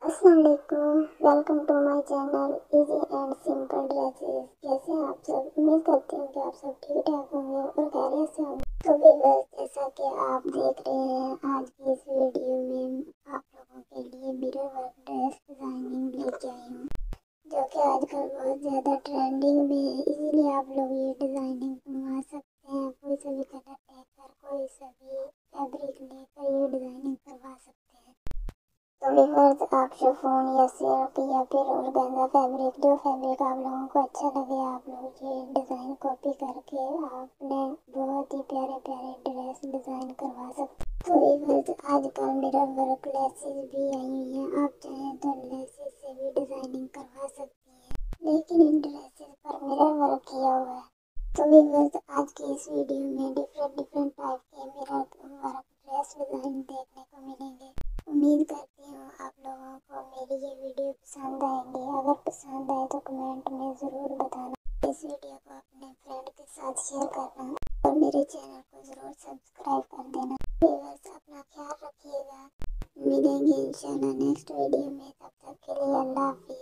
अस्सलामुअलैकुम, welcome to my channel easy and simple dresses. कैसे हैं आप सब? उम्मीद करती हूँ कि आप सब ठीक ठाक होंगे और खैरियत से होंगे। तो व्यूअर्स, जैसा कि आप देख रहे हैं, आज की इस वीडियो में आप लोगों के लिए मिरर वर्क ड्रेस डिजाइनिंग लेके आई हूँ, जो कि आजकल बहुत ज़्यादा ट्रेंडिंग में है। इसीलिए आप लोग ये डिज़ाइनिंग बनवा सकते हैं। कोई सा भी कलर लेकर, कोई सा भी फैब्रिक लेकर ये डिज़ाइनिंग करवा सकते हैं। तो व्यूअर्स, आप शिफॉन या सिल्क या फिर ऑर्गेन्जा फैब्रिक, जो फैब्रिक आप लोगों को अच्छा लगे, आप लोग ये डिज़ाइन कॉपी करके आपने बहुत ही प्यारे प्यारे ड्रेस डिज़ाइन करवा सकते हैं। तो व्यूअर्स, आजकल मिरर वर्क लेसेस भी आई हुई हैं। आप चाहें तो लेसेस से भी डिज़ाइनिंग करवा सकती हैं, लेकिन इन ड्रेसेस पर मिरर वर्क किया हुआ है। तो व्यूअर्स, आज की इस वीडियो में डिफरेंट टाइप के मिरर वर्क ड्रेस डिज़ाइन देखने को मिलेंगे। उम्मीद करती हूँ आप लोगों को मेरी ये वीडियो पसंद आएंगी। अगर पसंद आए तो कमेंट में ज़रूर बताना। इस वीडियो को अपने फ्रेंड के साथ शेयर करना और मेरे चैनल को ज़रूर सब्सक्राइब कर देना। व्यूअर्स, अपना ख्याल रखिएगा। मिलेंगे इंशाल्लाह नेक्स्ट वीडियो में। तब तक के लिए अल्लाह हाफिज़।